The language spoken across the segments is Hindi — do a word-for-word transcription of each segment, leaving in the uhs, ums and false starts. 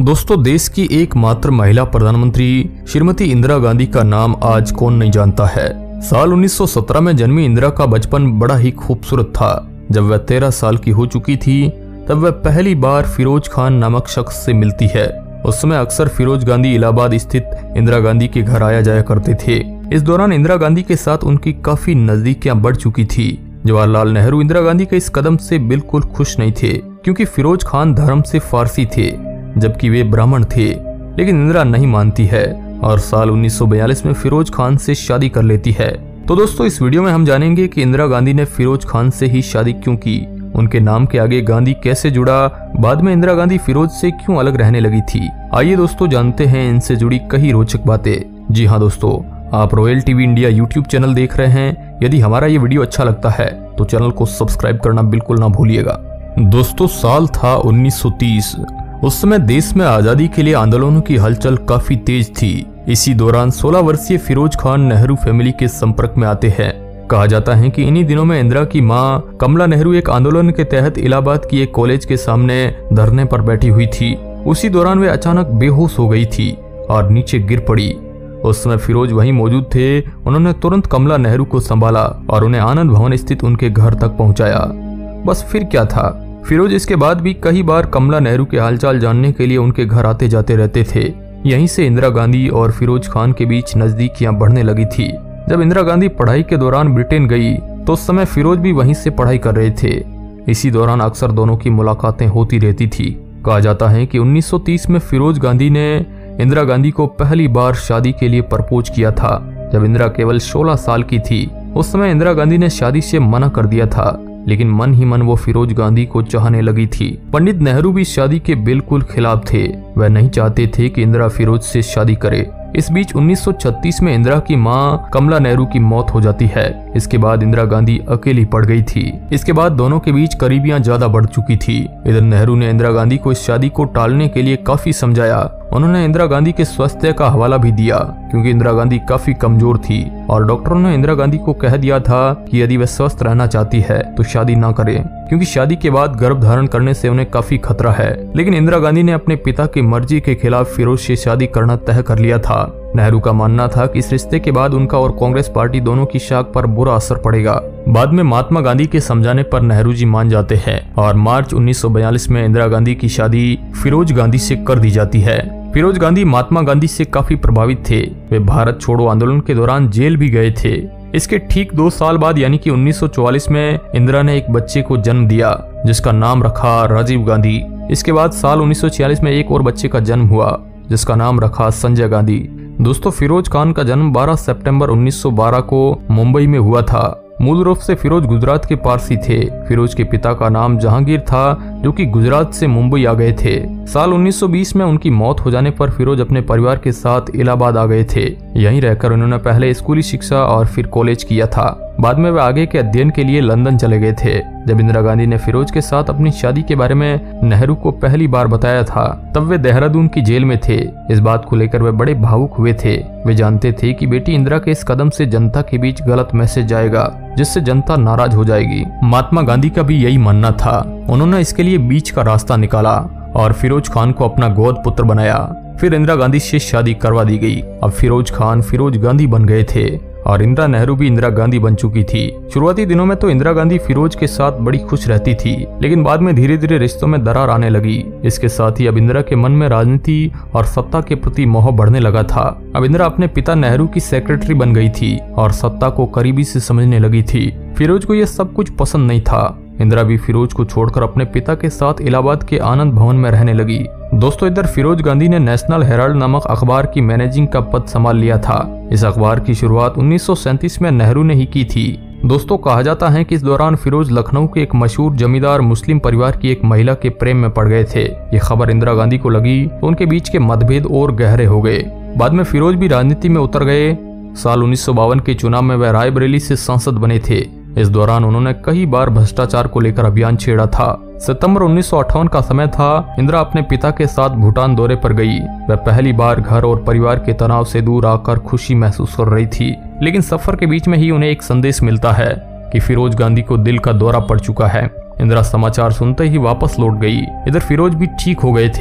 दोस्तों, देश की एकमात्र महिला प्रधानमंत्री श्रीमती इंदिरा गांधी का नाम आज कौन नहीं जानता है। साल उन्नीस सौ सत्रह में जन्मी इंदिरा का बचपन बड़ा ही खूबसूरत था। जब वह तेरह साल की हो चुकी थी तब वह पहली बार फिरोज खान नामक शख्स से मिलती है। उस समय अक्सर फिरोज गांधी इलाहाबाद स्थित इंदिरा गांधी के घर आया जाया करते थे। इस दौरान इंदिरा गांधी के साथ उनकी काफी नजदीकियां बढ़ चुकी थी। जवाहरलाल नेहरू इंदिरा गांधी के इस कदम से बिल्कुल खुश नहीं थे, क्योंकि फिरोज खान धर्म से फारसी थे जबकि वे ब्राह्मण थे। लेकिन इंदिरा नहीं मानती है और साल उन्नीस सौ बयालीस में फिरोज खान से शादी कर लेती है। तो दोस्तों, इस वीडियो में हम जानेंगे कि इंदिरा गांधी ने फिरोज खान से ही शादी क्यों की, उनके नाम के आगे गांधी कैसे जुड़ा, बाद में इंदिरा गांधी फिरोज से क्यों अलग रहने लगी थी। आइए दोस्तों, जानते हैं इनसे जुड़ी कई रोचक बातें। जी हाँ दोस्तों, आप Royal TV India YouTube channel देख रहे हैं। यदि हमारा ये वीडियो अच्छा लगता है तो चैनल को सब्सक्राइब करना बिल्कुल ना भूलिएगा। दोस्तों, साल था उन्नीस सौ तीस। उस समय देश में आजादी के लिए आंदोलनों की हलचल काफी तेज थी। इसी दौरान सोलह वर्षीय फिरोज खान नेहरू फैमिली के संपर्क में आते हैं। कहा जाता है कि इन्हीं दिनों में इंदिरा की मां कमला नेहरू एक आंदोलन के तहत इलाहाबाद की एक कॉलेज के सामने धरने पर बैठी हुई थी। उसी दौरान वे अचानक बेहोश हो गई थी और नीचे गिर पड़ी। उस समय फिरोज वहीं मौजूद थे। उन्होंने तुरंत कमला नेहरू को संभाला और उन्हें आनंद भवन स्थित उनके घर तक पहुंचाया। बस फिर क्या था, फिरोज इसके बाद भी कई बार कमला नेहरू के हालचाल जानने के लिए उनके घर आते जाते रहते थे। यहीं से इंदिरा गांधी और फिरोज खान के बीच नजदीकियां बढ़ने लगी थी। जब इंदिरा गांधी पढ़ाई के दौरान ब्रिटेन गई तो उस समय फिरोज भी वहीं से पढ़ाई कर रहे थे। इसी दौरान अक्सर दोनों की मुलाकातें होती रहती थी। कहा जाता है कि उन्नीस सौ तीस में फिरोज गांधी ने इंदिरा गांधी को पहली बार शादी के लिए प्रपोज किया था, जब इंदिरा केवल सोलह साल की थी। उस समय इंदिरा गांधी ने शादी से मना कर दिया था, लेकिन मन ही मन वो फिरोज गांधी को चाहने लगी थी। पंडित नेहरू भी शादी के बिल्कुल खिलाफ थे। वह नहीं चाहते थे कि इंदिरा फिरोज से शादी करे। इस बीच उन्नीस सौ छत्तीस में इंदिरा की मां कमला नेहरू की मौत हो जाती है। इसके बाद इंदिरा गांधी अकेली पड़ गई थी। इसके बाद दोनों के बीच करीबियां ज्यादा बढ़ चुकी थी। इधर नेहरू ने इंदिरा गांधी को इस शादी को टालने के लिए काफी समझाया। उन्होंने इंदिरा गांधी के स्वास्थ्य का हवाला भी दिया, क्योंकि इंदिरा गांधी काफी कमजोर थी और डॉक्टरों ने इंदिरा गांधी को कह दिया था कि यदि वह स्वस्थ रहना चाहती है तो शादी ना करें, क्योंकि शादी के बाद गर्भ धारण करने से उन्हें काफी खतरा है। लेकिन इंदिरा गांधी ने अपने पिता की मर्जी के खिलाफ फिरोज से शादी करना तय कर लिया था। नेहरू का मानना था कि इस रिश्ते के बाद उनका और कांग्रेस पार्टी दोनों की शाख पर बुरा असर पड़ेगा। बाद में महात्मा गांधी के समझाने पर नेहरू जी मान जाते हैं और मार्च उन्नीस सौ बयालीस में इंदिरा गांधी की शादी फिरोज गांधी से कर दी जाती है। फिरोज गांधी महात्मा गांधी से काफी प्रभावित थे। वे भारत छोड़ो आंदोलन के दौरान जेल भी गए थे। इसके ठीक दो साल बाद यानी कि उन्नीस सौ चौवालीस में इंदिरा ने एक बच्चे को जन्म दिया, जिसका नाम रखा राजीव गांधी। इसके बाद साल उन्नीस सौ छियालीस में एक और बच्चे का जन्म हुआ, जिसका नाम रखा संजय गांधी। दोस्तों, फिरोज खान का जन्म बारह सितंबर उन्नीस सौ बारह को मुंबई में हुआ था। मूल रूप से फिरोज गुजरात के पारसी थे। फिरोज के पिता का नाम जहांगीर था, जो कि गुजरात से मुंबई आ गए थे। साल उन्नीस सौ बीस में उनकी मौत हो जाने पर फिरोज अपने परिवार के साथ इलाहाबाद आ गए थे। यहीं रहकर उन्होंने पहले स्कूली शिक्षा और फिर कॉलेज किया था। बाद में वे आगे के अध्ययन के लिए लंदन चले गए थे। जब इंदिरा गांधी ने फिरोज के साथ अपनी शादी के बारे में नेहरू को पहली बार बताया था, तब वे देहरादून की जेल में थे। इस बात को लेकर वे बड़े भावुक हुए थे। वे जानते थे कि बेटी इंदिरा के इस कदम से जनता के बीच गलत मैसेज जाएगा, जिससे जनता नाराज हो जाएगी। महात्मा गांधी का भी यही मानना था। उन्होंने इसके लिए बीच का रास्ता निकाला और फिरोज खान को अपना गोद पुत्र बनाया। फिर इंदिरा गांधी से शादी करवा दी गई। अब फिरोज खान फिरोज गांधी बन गए थे और इंदिरा नेहरू भी इंदिरा गांधी बन चुकी थी। शुरुआती दिनों में तो इंदिरा गांधी फिरोज के साथ बड़ी खुश रहती थी, लेकिन बाद में धीरे धीरे रिश्तों में दरार आने लगी। इसके साथ ही अब इंदिरा के मन में राजनीति और सत्ता के प्रति मोह बढ़ने लगा था। अब इंदिरा अपने पिता नेहरू की सेक्रेटरी बन गई थी और सत्ता को करीबी से समझने लगी थी। फिरोज को यह सब कुछ पसंद नहीं था। इंदिरा भी फिरोज को छोड़कर अपने पिता के साथ इलाहाबाद के आनंद भवन में रहने लगी। दोस्तों, इधर फिरोज गांधी ने नेशनल हेराल्ड नामक अखबार की मैनेजिंग का पद संभाल लिया था। इस अखबार की शुरुआत उन्नीस सौ सैंतीस में नेहरू ने ही की थी। दोस्तों, कहा जाता है कि इस दौरान फिरोज लखनऊ के एक मशहूर जमींदार मुस्लिम परिवार की एक महिला के प्रेम में पड़ गए थे। ये खबर इंदिरा गांधी को लगी तो उनके बीच के मतभेद और गहरे हो गए। बाद में फिरोज भी राजनीति में उतर गए। साल उन्नीस सौ बावन के चुनाव में वह रायबरेली से सांसद बने थे। इस दौरान उन्होंने कई बार भ्रष्टाचार को लेकर अभियान छेड़ा था। सितंबर उन्नीस सौ अट्ठावन का समय था। इंदिरा अपने पिता के साथ भूटान दौरे पर गई। वह पहली बार घर और परिवार के तनाव से दूर आकर खुशी महसूस कर रही थी। लेकिन सफर के बीच में ही उन्हें एक संदेश मिलता है कि फिरोज गांधी को दिल का दौरा पड़ चुका है। इंदिरा समाचार सुनते ही वापस लौट गई। इधर फिरोज भी ठीक हो गए थे,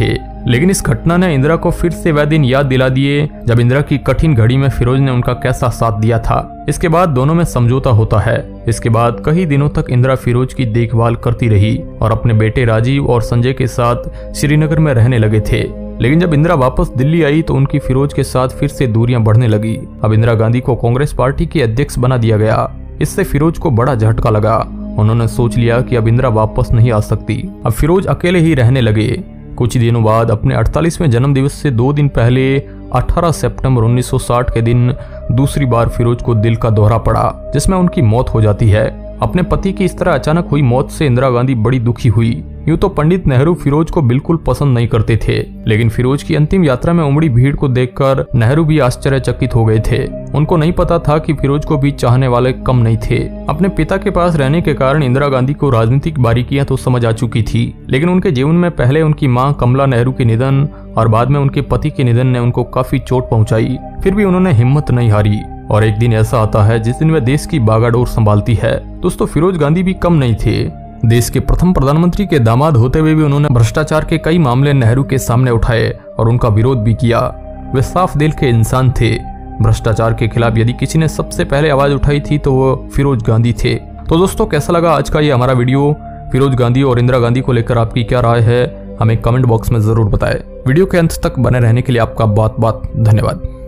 लेकिन इस घटना ने इंदिरा को फिर से वह दिन याद दिला दिए जब इंदिरा की कठिन घड़ी में फिरोज ने उनका कैसा साथ दिया था। इसके बाद दोनों में समझौता होता है। इसके बाद कई दिनों तक इंदिरा फिरोज की देखभाल करती रही और अपने बेटे राजीव और संजय के साथ श्रीनगर में रहने लगे थे। लेकिन जब इंदिरा वापस दिल्ली आई तो उनकी फिरोज के साथ फिर से दूरियां बढ़ने लगी। अब इंदिरा गांधी को कांग्रेस पार्टी की अध्यक्ष बना दिया गया। इससे फिरोज को बड़ा झटका लगा। उन्होंने सोच लिया कि अब इंदिरा वापस नहीं आ सकती। अब फिरोज अकेले ही रहने लगे। कुछ दिनों बाद अपने अड़तालीसवें जन्म दिवस से दो दिन पहले अठारह सितंबर उन्नीस सौ साठ के दिन दूसरी बार फिरोज को दिल का दौरा पड़ा, जिसमें उनकी मौत हो जाती है। अपने पति की इस तरह अचानक हुई मौत से इंदिरा गांधी बड़ी दुखी हुई। यूं तो पंडित नेहरू फिरोज को बिल्कुल पसंद नहीं करते थे, लेकिन फिरोज की अंतिम यात्रा में उमड़ी भीड़ को देखकर नेहरू भी आश्चर्यचकित हो गए थे। उनको नहीं पता था कि फिरोज को भी चाहने वाले कम नहीं थे। अपने पिता के पास रहने के कारण इंदिरा गांधी को राजनीतिक बारीकियां तो समझ आ चुकी थी, लेकिन उनके जीवन में पहले उनकी मां कमला नेहरू के निधन और बाद में उनके पति के निधन ने उनको काफी चोट पहुंचाई। फिर भी उन्होंने हिम्मत नहीं हारी और एक दिन ऐसा आता है जिस दिन वह देश की बागडोर संभालती है। दोस्तों, फिरोज गांधी भी कम नहीं थे। देश के प्रथम प्रधानमंत्री के दामाद होते हुए भी उन्होंने भ्रष्टाचार के कई मामले नेहरू के सामने उठाए और उनका विरोध भी किया। वे साफ दिल के इंसान थे। भ्रष्टाचार के खिलाफ यदि किसी ने सबसे पहले आवाज उठाई थी तो वो फिरोज गांधी थे। तो दोस्तों, कैसा लगा आज का ये हमारा वीडियो? फिरोज गांधी और इंदिरा गांधी को लेकर आपकी क्या राय है, हमें कमेंट बॉक्स में जरूर बताएं। वीडियो के अंत तक बने रहने के लिए आपका बहुत बहुत धन्यवाद।